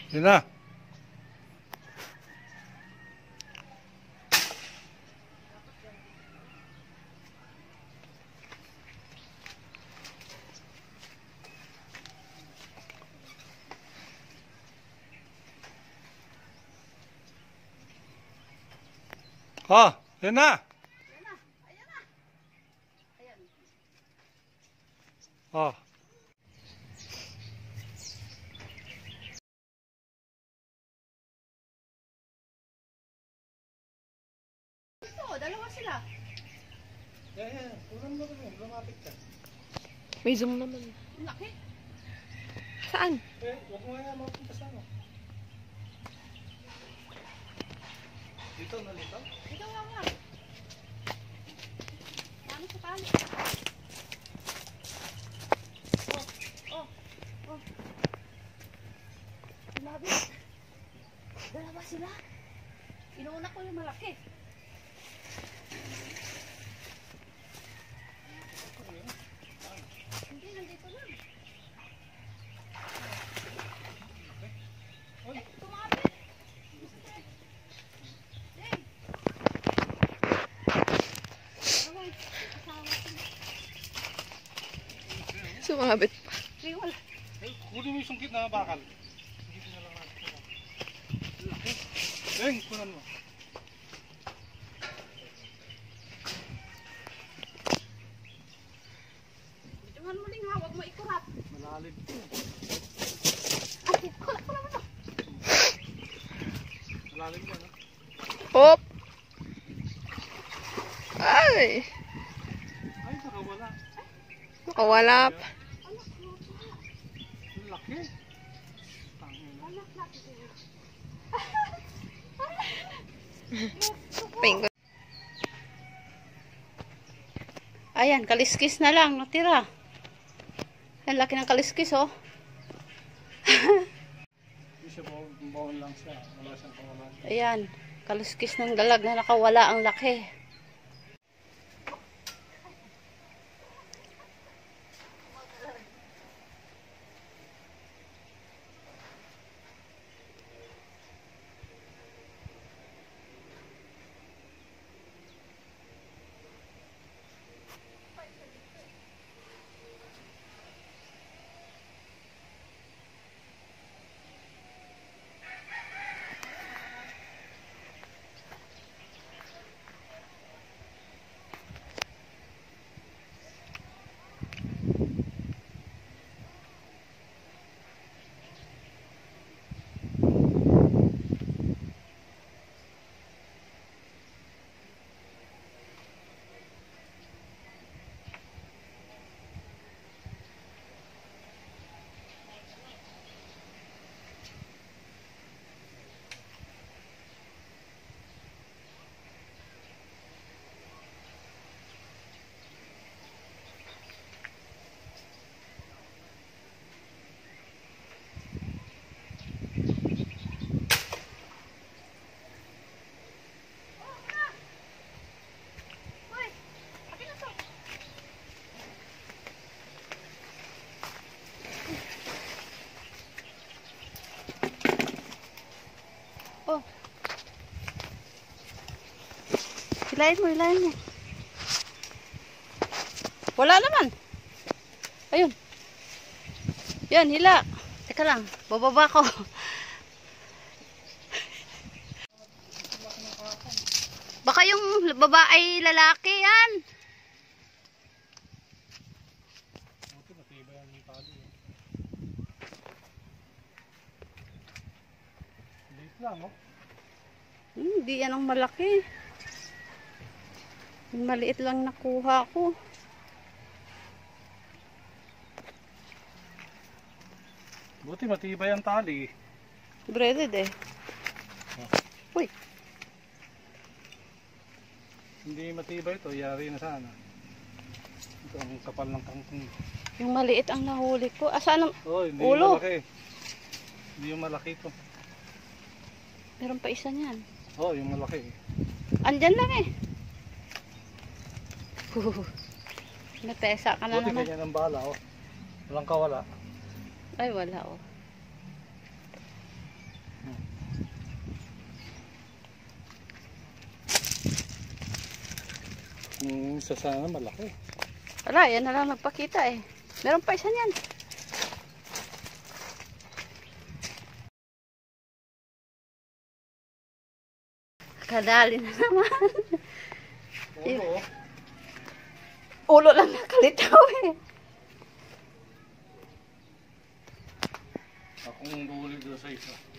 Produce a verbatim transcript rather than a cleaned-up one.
Yun na. Oh, yun na. Ayan na. Ayan na. Ayan. Oh. Ito, dalawa sila. Yeah, yeah. Ulan mo rin. Lumapit ka. May zoom naman. Ang laki. Saan? Eh, huwag mo nga mapunta sa ano. Dito na dito? Ito nga nga. Ano sa tali? Oh, oh, oh. Labi. Dalawa sila. Inuuna ko yung malaki. Hindi, nandito lang. Eh, kumapit. Deng. Away, asawa ko. Sumabit pa. Ay, wala. Eh, kunin mo yung sungkit na bakal. Dito na lang natin. Laki. Eh, kunan mo. Bituhan mo din ha, huwag mo ikurat. Malalim ito. Ay, kulat ko naman to. Malalim yan, ha? Hop! Ay! Ay, nakawala. Nakawala pa. Anak, anak, Ang laki. Tangin na. anak, anak. Pingo. Ayan, kaliskis na lang, natira. Ang laki ng kaliskis, oh. Hindi siya bawon lang siya. Wala siyang pangalan. Ayan, kaliskis ng dalag na nakawala ang laki. Oh. Hilahin mo, hilahin mo. Wala naman. Ayun. Yan, hila. Teka lang, bababa ko. Baka yung baba ay lalaki yan. Buti matibay ang tali. Liit lang, oh. Hindi yan ang malaki. Yung maliit lang nakuha ko. Buti matibay ang tali. Breaded eh. Uy. Hindi matibay ito, yari na sana. Ito ang kapal ng kangkong. Yung maliit ang nahuli ko. Asaan ang Oh, hindi ulo? yung malaki. Hindi yung malaki ito. Meron pa isa niyan. Oh, yung malaki. Andyan lang eh. Huh. Natesa ka na Buti naman. ganyan ang bala, oh. Walang kawala. Ay, wala oh. Yung isa sana malaki. Wala, yan na lang nagpakita eh. Meron pa isa niyan. Kadali na naman. Oo. Ulo lang nakalitaw eh. Akong buhuli doon sa isa.